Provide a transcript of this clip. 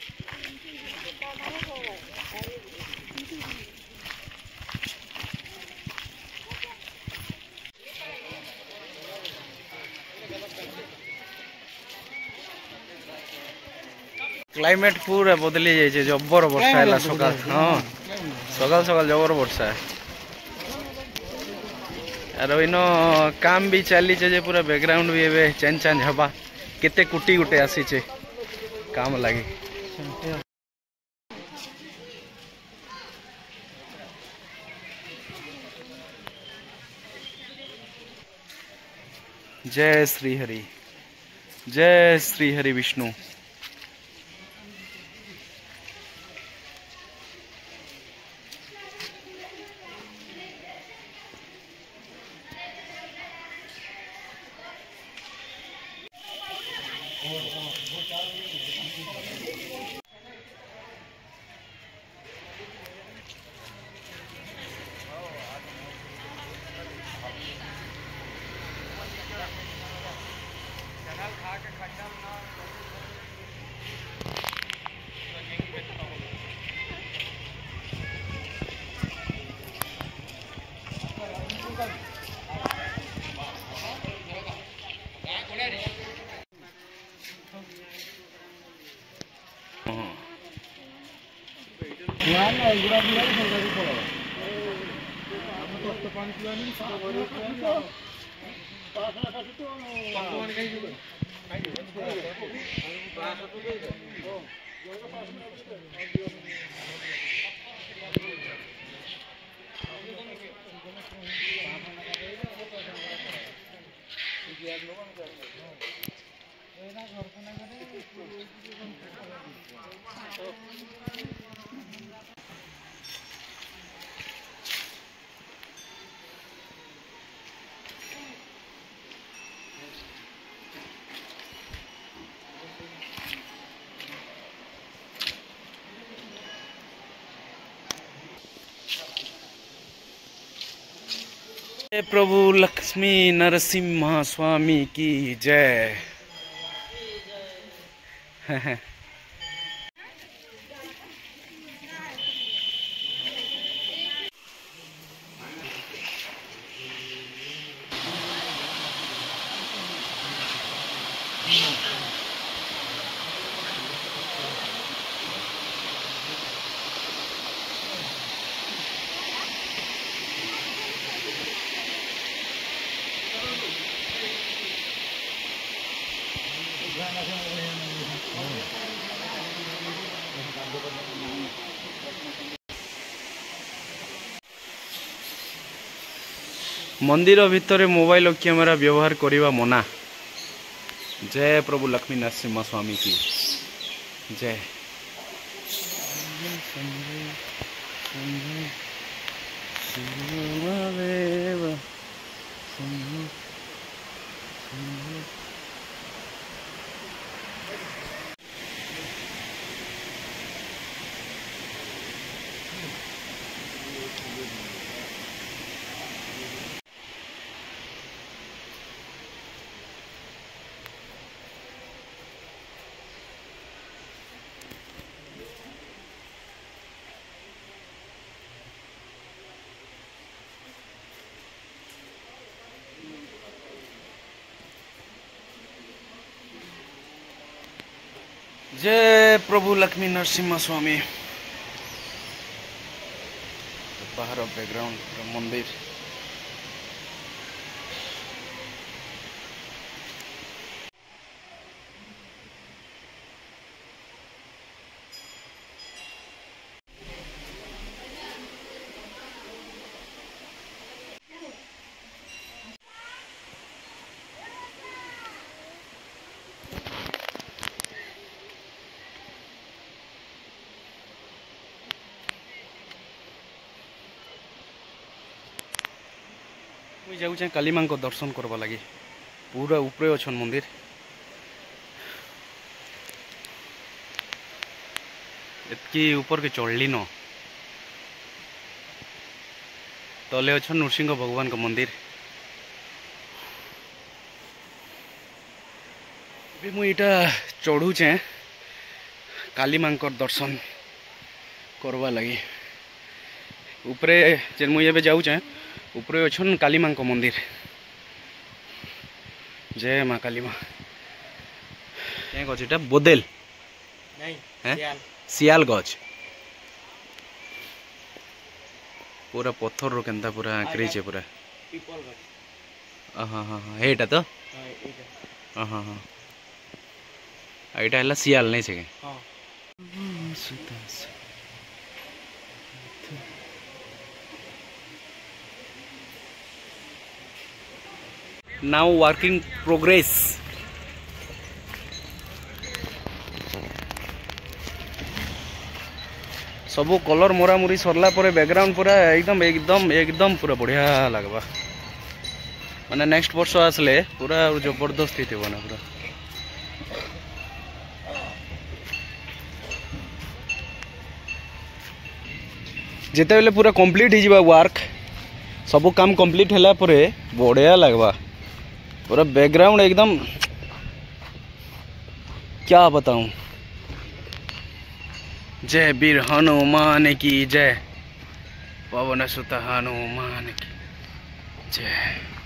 Climate पूरा बदली जाइए जबर वर्षा है सकाल हाँ सकाल सकाल जबर वर्षा है आर इन काम भी चली पूरा बैकग्राउंड भी एवं चेंज चेंज हवा केते कुटी गुटे आसीचे काम लगी जय श्री हरि विष्णु। जय प्रभु लक्ष्मी नरसिम्हा स्वामी की जय। मंदिर भितर मोबाइल कैमेरा व्यवहार करने मना। जय प्रभु लक्ष्मी नरसिम्हा स्वामी की जय। जय प्रभु लक्ष्मी नरसिम्हा स्वामी। बाहर बैकग्राउंड मंदिर मुझे जाऊँ काली माँ को दर्शन करवा लगी। पूरा ऊपर अच्छन मंदिर एतकी ऊपर के चढ़ली न तले अच्छन नृसिंह भगवान का मंदिर। मुझे चढ़ुचे काली मांकर दर्शन करवा लगी उपरे जेन मुझे एबे जाऊँ उपरे अच्छन काली मां मंदिर। जय माँ काली माँ। क्या गछ एटा बोदेल नहीं सियाल गछ पूरा पत्थर रो केनता पूरा आंकरी छे पूरा हाँ हाँ हाँ हेटा तो हाँ हाँ हाँ एटा हला सियाल नहीं छे हां नाउ वर्किंग प्रोग्रेस। सब कलर मोरा मुरी सरला पर बैकग्राउंड पूरा एकदम एकदम एकदम पूरा बढ़िया लगवा माने नेक्स्ट वर्ष आसले पूरा जबरदस्त थी ना पूरा। जिते बेले पूरा कंप्लीट हो जावा वर्क सब काम कंप्लीट होला परे बढ़िया लगवा पूरा बैकग्राउंड एकदम क्या बताऊं। जय वीर हनुमान की जय, पवन सुत हनुमान की जय।